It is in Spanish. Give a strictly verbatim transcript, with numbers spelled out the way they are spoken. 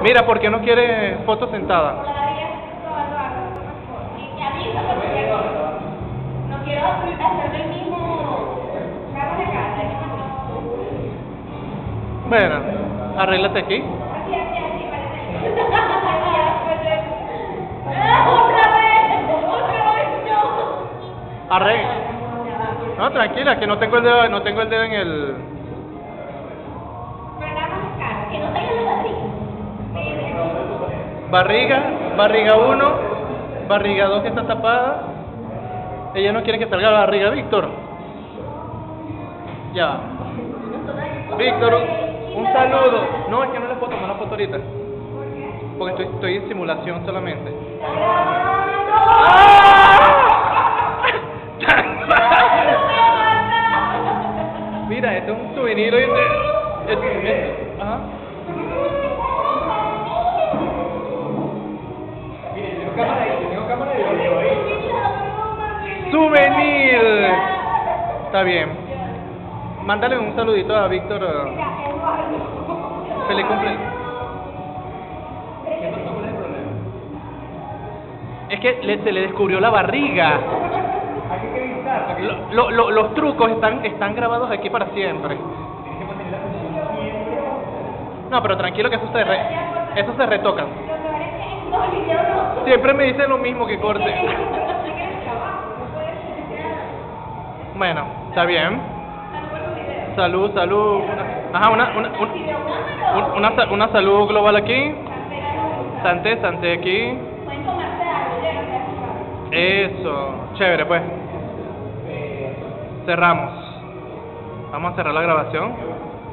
Mira, ¿por qué no quiere foto sentada? No quiero hacerme el mismo carro de casa. Bueno, arréglate aquí. Así, así, así, parece. Otra vez, otra vez no. Arregla. No, tranquila, que no tengo el dedo, no tengo el dedo en el. Pero nada más cara, que no tenga la barriga. Barriga, barriga uno, barriga dos que está tapada. Ella no quiere que salga la barriga, Víctor. Ya. Víctor, un saludo. No, es que no le puedo tomar la foto ahorita. Porque estoy, estoy en simulación solamente. Mira, este es un souvenir hoy de... es- es- Ajá. ¡Souvenir! Está bien. Mándale un saludito a Víctor. eh, Feliz cumpleaños. Es que le- se le descubrió la barriga. Lo- lo- lo- los trucos están, están grabados aquí para siempre. No, pero tranquilo que eso se, re, eso se retoca. Lo peor es que en los videos no. Siempre me dicen lo mismo que corte. Es que siempre lo explica en el trabajo, no puede ser. Bueno, está bien. Salud, salud. Ajá, una, una, un- un- una, sa- una salud global aquí. Santé, santé aquí. Pueden tomarse algo, ya no. Eso. Chévere, pues. Cerramos. Vamos a cerrar la grabación.